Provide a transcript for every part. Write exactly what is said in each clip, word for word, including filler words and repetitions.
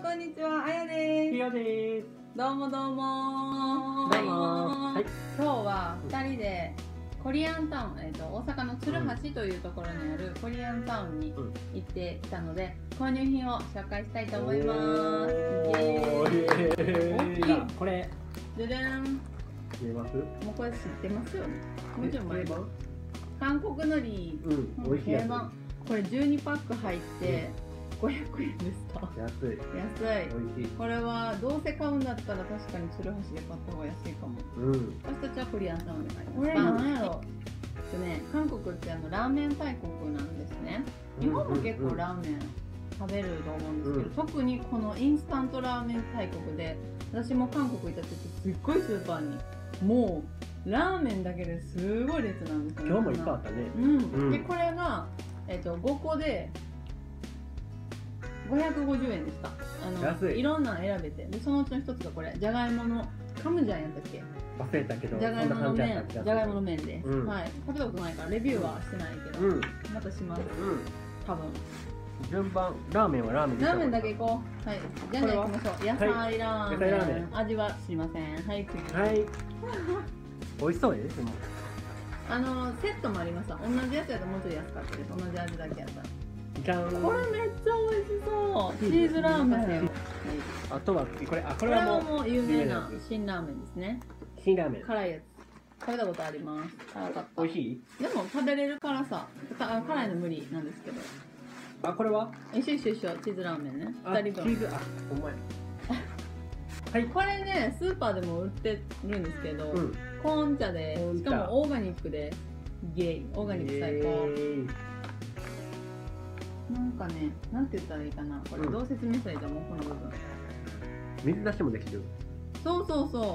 こんにちは、あやです。 ひよです。 どうもどうもー。 どうもー。はい。 今日は二人でコリアンタウン、えっと大阪の鶴橋というところにあるコリアンタウンに行ってきたので、購入品を紹介したいと思います。 おイー、 エーイ。大きい。 これじゃじゃーん。 見えます？ もうこれ知ってますよね。もちろん前版。韓国海苔。 うん、美味しいやつ。 これじゅうにパック入ってごひゃくえんでした。 安い。 安い。 美味しい。 これはどうせ買うんだったら確かに鶴橋で買った方が安いかも。 うん。 私たちはコリアンタウンで買います。これなんやろ。でね、韓国ってあのラーメン大国なんですね。日本も結構ラーメン食べると思うんですけど、うん、特にこのインスタントラーメン大国で、私も韓国行った時すっごいスーパーにもうラーメンだけですごい列なんですよね。 今日もいっぱいあったね。 うん。うん、でこれがえっとごこでごひゃくごじゅうえんでした。あのいろんなの選べて、でそのうちの一つがこれじゃがいものカムジャンやったっけ？ 忘れたけど、 じゃがいもの麺、じゃがいもの麺です、うん、はい。食べたことないからレビューはしてないけど、うん、またします、うん、多分。 順番、ラーメンはラーメンラーメンだけいこう。はい、じゃあね、行きましょう。野菜ラーメン、はい、野菜ラーメン味は知りません。はい、次。 はい美味しそうです。 あのセットもありました。同じやつやともうちょい安かったです。同じ味だけやったら。じゃん。これめっちゃ美味しそう。チーズラーメン。 あとはこれ、あ、これはもう有名な辛ラーメンですね。 辛ラーメン。 辛いやつ。食べたことあります。辛かった。 美味しい？ でも食べれる辛さ。辛いの無理なんですけど。 あ、これは？ 一緒一緒一緒。チーズラーメンね。二人分。 チーズ、あ、お前。 はい。これね、スーパーでも売ってるんですけど、コーン茶で、しかもオーガニックで、ゲイ。オーガニック最高。なんかね、なんて言ったらいいかな。これどう説明したらいいと思う、この部分。 水出しもできる。 そうそうそう。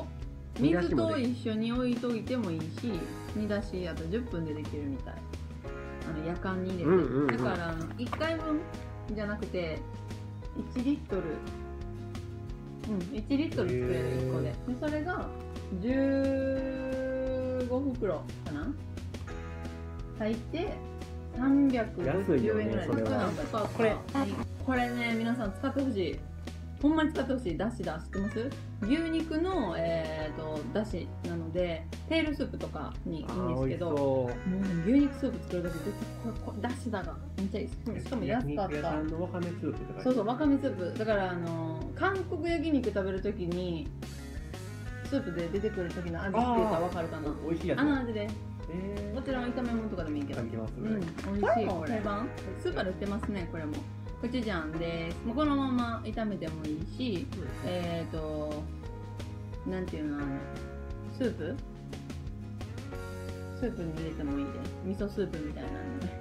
水と一緒に置いといてもいいし、煮出しあとじゅっぷんでできるみたい。あの夜間に入れて。だからいっかいぶんじゃなくていちリットル、うん、いちリットル作れるいっこで。でそれがじゅうごふくろかな入ってさんびゃくごじゅうえんぐらいですか。これこれね、皆さん使ってほしい。ほんまに使ってほしい。だしだ、知ってます？牛肉の、えー、とだしなのでテールスープとかにいいんですけど、もう牛肉スープ作るとき絶対これだしだがめっちゃいい。しかも安かった。 わかめスープとか。 そうそう、わかめスープだから、あの韓国焼肉食べるときにスープで出てくる時の味っていうかわかるかな。 美味しいやつ。 あの味です。えー、もちろん炒め物とかでもいいけど。うん、美味しい。定番スーパーで売ってますね。これもコチュジャンです。もうこのまま炒めてもいいし、うん、えっ、ー、となんていうの、あのスープスープに入れてもいいです。味噌スープみたいなので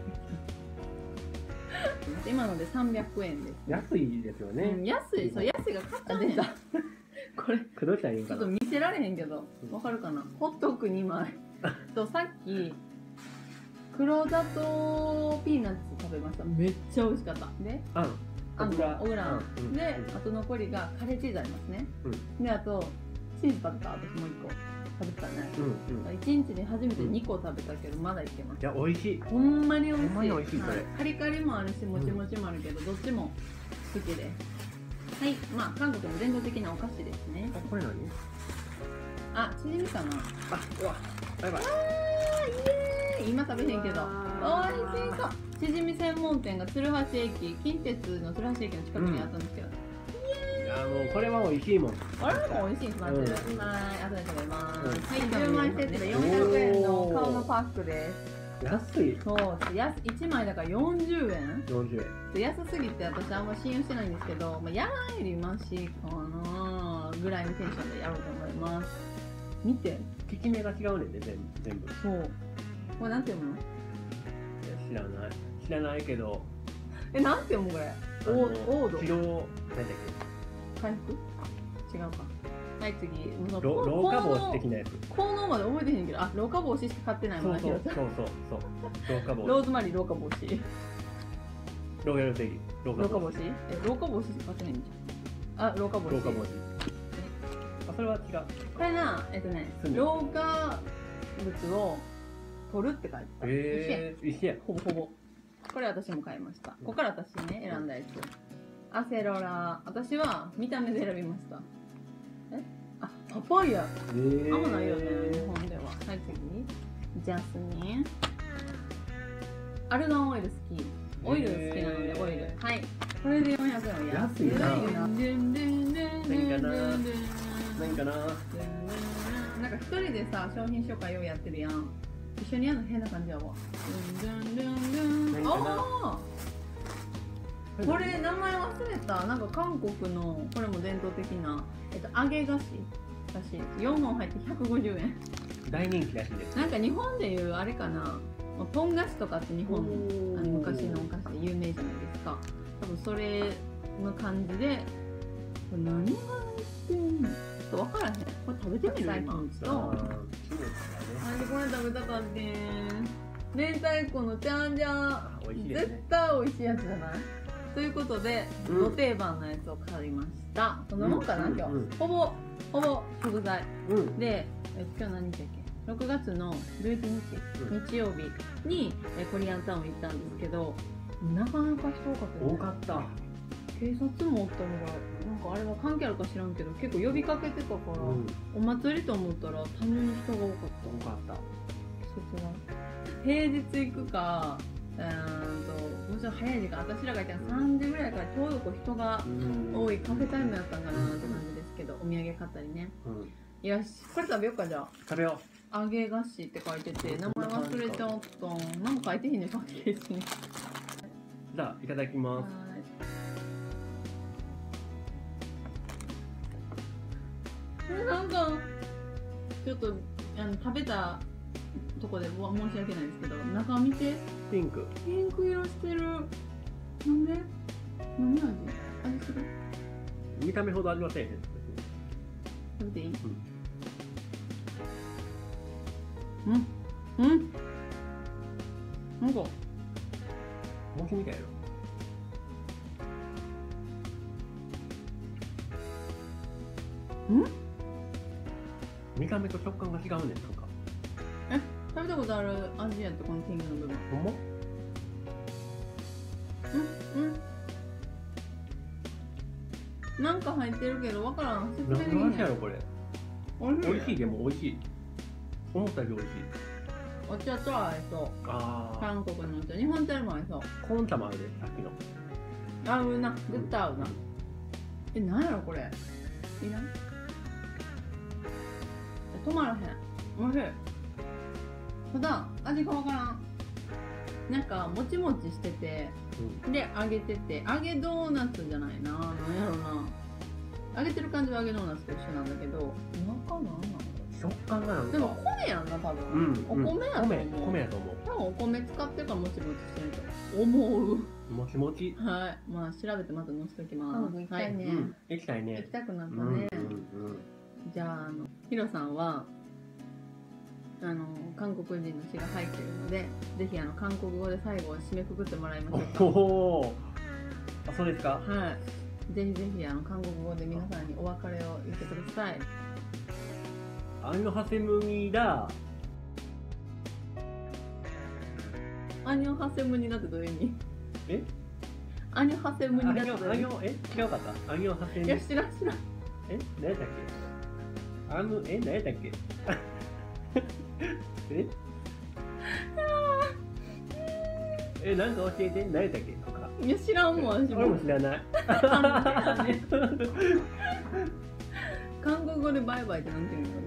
今のでさんびゃくえんです。 安いですよね。 うん、安い。そう、安いが勝ったんだ。これくどいたらいいんかな。 ちょっと見せられへんけど、わかるかな。ホットクにまいと、さっき黒砂糖ピーナッツ食べました。めっちゃ美味しかった。で、あん、あんこ、オグラン、うん、で、あと残りがカレーチーズありますね、うん、で、あとチーズ食べた。私もういっこ食べたね、うんうん、いちにちに初めてにこ食べたけど、まだいけます。 いや、美味しい。 ほんまに美味しい。 ほんまに美味しい。これ、 はい、カリカリもあるし、もちもちもあるけど、うん、どっちも好きです。はい、まあ韓国の伝統的なお菓子ですね。 あ、これ何？ あ、チヂミかな。あ、 うわ、バイバイ。 あー、イエーイ。今食べへんけどおいしそう。チヂミ専門店が鶴橋駅、近鉄の鶴橋駅の近くにあったんですけど、 うん、いやもうこれは美味しいもん。 これも美味しいに決まってる、うん、はい、後で食べます、うん、はい、じゅうまいセットでよんひゃくえんの顔のパックです。 安い。 そう、安いちまいだからよんじゅうえん。 よんじゅうえん。 安すぎて私あんま信用してないんですけど、まあ、やらんよりマシかなぐらいのテンションでやろうと思います。見て、 効き目が違うねんね、全部。 そう。これなんて読むの？ 知らない。知らないけど。 え、なんて読むこれ？オード。 治療、なんだっけ？回復？違うか。はい、次。 老化防止的なやつ。 効能まで覚えてへんけど、あ、老化防止しか買ってないもんな。 そうそうそうそう。老化防止。 ローズマリー老化防止。 ローヤルゼリー。 老化防止？え、老化防止しか買ってないんじゃん。あ、老化防止。 老化防止。あ、それは違う。 これな、えっとね、老化物を取るって書いてた。 えー、一緒や。 ほぼほぼ。これ私も買いました。ここから私ね、選んだやつ。 アセロラ。私は見た目で選びました。えあ、パパイヤ。 えー、 あんまないよね、日本では。はい、次。ジャスミン。アルガンオイル好き。オイル好きなので、オイル。はい。これでよんひゃくえんは安いな。 何かな何かななんか一人でさ、商品紹介ようやってるやん。一緒にやるの変な感じやわ。ああこれ名前忘れた。なんか韓国のこれも伝統的な、えっと、揚げ菓子らしい。よんほん入ってひゃくごじゅうえん。 大人気らしいです。 なんか日本でいうあれかな、ポン菓子とかって日本のあの昔のお菓子で有名じゃないですか。多分それの感じで、これ何が入ってんの？ちょっと分からへん。これ食べてみる今。そう。なんでこれ食べたかってん。明太子のちゃんじゃん。絶対美味しいやつじゃない？ということで、ど定番のやつを買いました。そんなもんかな、今日。ほぼほぼ食材。で、今日何日だっけ？ろくがつのじゅういちにち、日曜日にコリアンタウン行ったんですけど、なかなか人多かったね。 多かった。 警察もおったのが、なんかあれは関係あるか知らんけど、結構呼びかけてたから、うん、お祭りと思ったら他人の人が多かった。 多かった。 そちら平日行くか、うーんともちろん早い時間、私らがいたらさんじぐらいからちょうどこう人が多いカフェタイムやったんかなって感じですけど、お土産買ったりね。うん、よし、これ食べようか。じゃあ食べよう。 揚げ菓子って書いてて、名前忘れちゃったん。なんか書いてへんね、パッケージに。 じゃあいただきます。 これなんかちょっとあの食べたとこで申し訳ないですけど、中見て。 ピンク。 ピンク色してる。なんで？何味？味する？ 見た目ほど味はせえへん。 食べていい？うん。うん。うん。なんか。 餅みたいやろ。 うん？ 見た目と食感が違うねん、なんか。 え、食べたことある味やった、このピンクの部分。 ほんま？ うん、うん。なんか入ってるけど、わからん。説明できない。 何の味やろ、これ。 おいしい。 美味しい、でも美味しい。思ったより美味しい。 お茶と合いそう。ああ。韓国のお茶、日本茶も合いそう。 コーン茶もあるで、さっきの。 合うな、絶対合うな。え、なんやろ、これ。いらん？止まらへん。おいしい。ただ味がわからん。なんかもちもちしてて、うん、で揚げてて、揚げドーナツじゃないな、なんやろな。揚げてる感じは揚げドーナツと一緒なんだけど、中なんなの？ 食感がなんか。 でも米やんな、多分。うん、お米やと思う。 米、米やと思う。 多分お米使ってるからもちもちしてると思う。 もちもち。 はい。まあ調べてまた載せときます。 行きたいね。行きたいね。 行きたくなったね。じゃあ、あのヒロさんはあの韓国人の詩が入っているので、ぜひあの韓国語で最後を締めくくってもらいましょうか。 おお、あ、そうですか。 はい。ぜひぜひあの韓国語で皆さんにお別れを言ってください。 アニョハセムニダ。 アニョハセムニダってどういう意味？ え？ アニョハセムニダってどういう意味？ アニョ、え？違うかった？アニョハセムニダ。 いや、知らん知らん。 え？何やったっけ？あの、え？何やったっけ？え？え、なんか教えて、何やったっけとか。 いや、知らんもん、私も。 俺も知らない。 韓国語でバイバイってなんて言うのか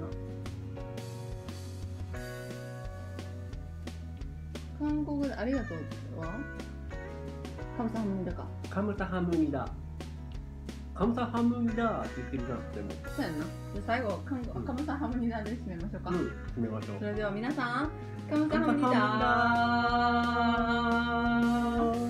な。韓国語でありがとうはカムサハムニダか。 カムサハムニダ。カムサハムニダって言ってるな、でも。 そうやんな。じゃ最後、カム、うん、カムサハムニダで締めましょうか。うん、 締めましょう。 それでは皆さん、カムサハムニダー。